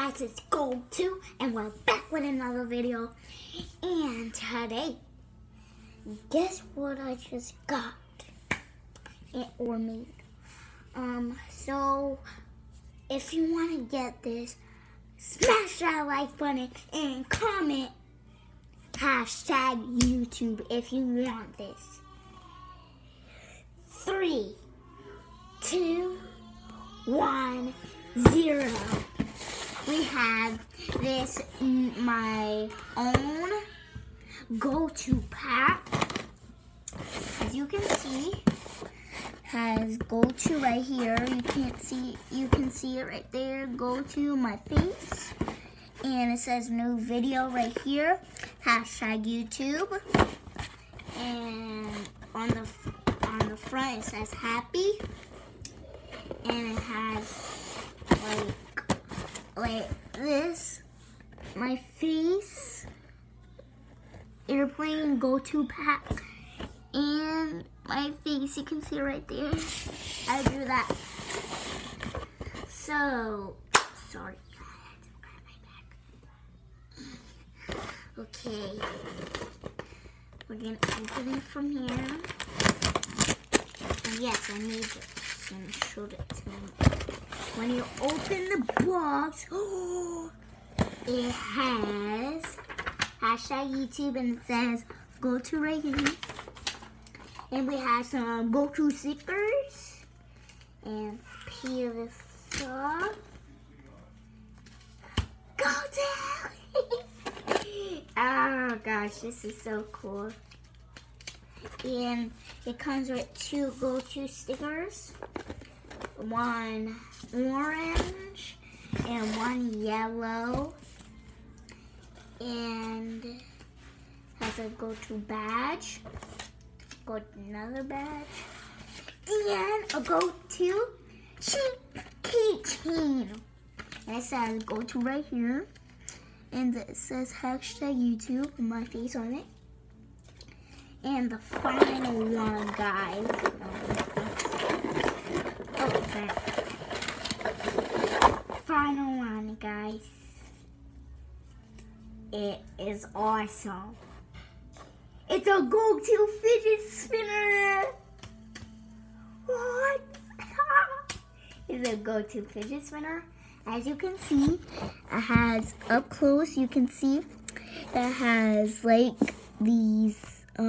guys, it's Go2 and we're back with another video. And today, guess what I just got or made. So if you want to get this, smash that like button and comment hashtag YouTube if you want this. 3, 2, 1, 0. We have this, my own Go2 pack. As you can see, has Go2 right here. You can see it right there. Go2 my face. And it says new video right here. Hashtag YouTube. And on the front it says happy. And it has like this, my face, airplane, Go2 pack, and my face. You can see right there. I drew that. So, sorry, I had to grab my back. Okay, we're gonna open it from here. And yes, I made this and showed it to me. When you open the box, it has hashtag YouTube and it says Go2 right here. And we have some Go2 stickers. And peel this off. Go2! Oh gosh, this is so cool. And it comes with 2 Go2 stickers. One orange and one yellow, and has a Go2 badge, another badge, and a Go2 keychain. And it says Go2 right here, and it says hashtag YouTube with my face on it. And the final one, guys. Final one, guys. It is awesome. It's a Go2 fidget spinner. What? It's a Go2 fidget spinner. As you can see, it has up close. You can see it has like these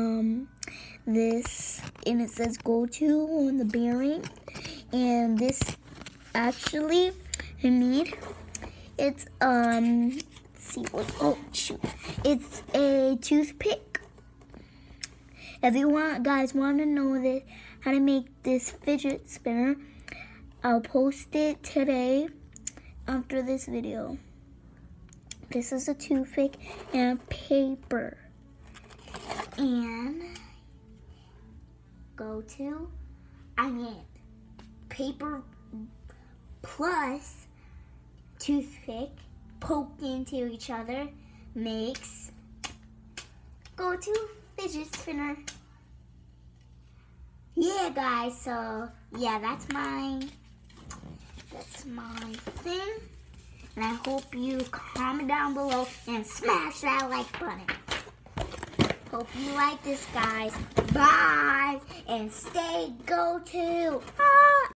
this, and it says Go2 on the bearing. And this actually I made, it's let's see what, oh shoot, it's a toothpick. If you guys want to know this, how to make this fidget spinner, I'll post it today after this video. This is a toothpick and a paper. And Go2, I mean paper plus toothpick poked into each other makes Go2 fidget spinner. Yeah, guys, so yeah, that's my thing. And I hope you comment down below and smash that like button. Hope you like this, guys. Bye, and stay Go2.